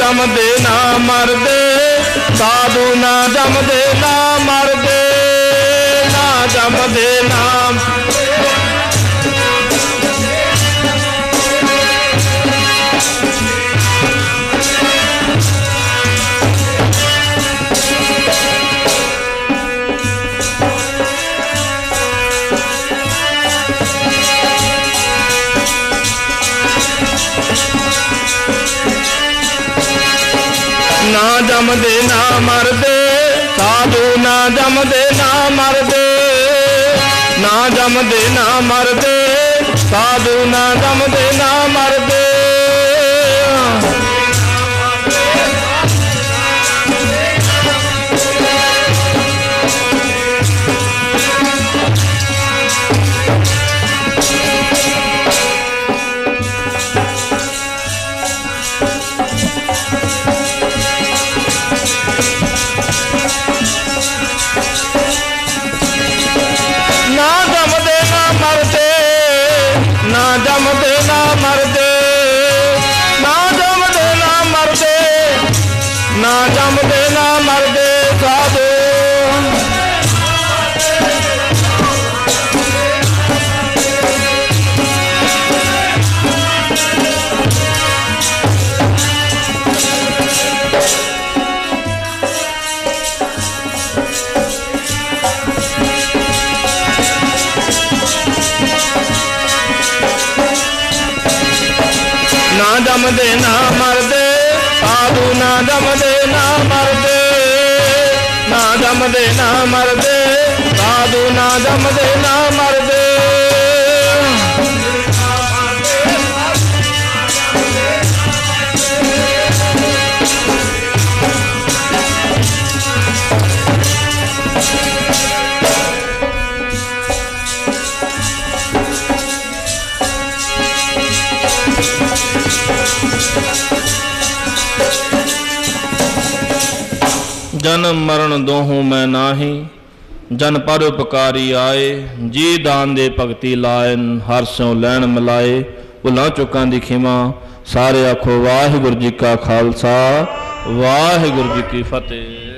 ਜਮਦੇ ਨਾ ਮਰਦੇ, ਸਾਧੂ ਨਾ ਜਮਦੇ ਨਾ ਮਰਦੇ, ਨਾ ਜਮਦੇ ਨਾ ਨਾ ਜਮਦੇ ਨਾ ਮਰਦੇ, ਸਾਧੂ ਨਾ ਜਮਦੇ ਨਾ ਮਰਦੇ, ਨਾ ਜਮਦੇ ਨਾ ਮਰਦੇ, ਸਾਧੂ ਨਾ ਜਮਦੇ ਨਾ ਮਰਦੇ। ਜਮਦੇ ਨਾ ਮਰਦੇ, ਨਾ ਜਮਦੇ ਨਾ ਮਰਦੇ, ਨਾ ਜਮਦੇ ਨਾ ਮਰਦੇ, ਸਾਧੂ ਨਾ ਜਮਦੇ ਨਾ ਮਰਦੇ, ਸਾਧੂ ਨਾ ਜਮਦੇ ਨਾ ਮਰਦੇ, ਨਾ ਜਮਦੇ ਨਾ ਮਰਦੇ, ਸਾਧੂ ਨਾ ਜਮਦੇ ਨਾ ਮਰਦੇ। जन्म मरण दोहूं मैं नाही, जन पर उपकारी आए, जी दान दे भगती लायन, हर स्यों लैन मिलाए। भुलां चुकां दी खिमा, सारे आखो वाहिगुरू जी का खालसा, वाहिगुरू जी की फतेह।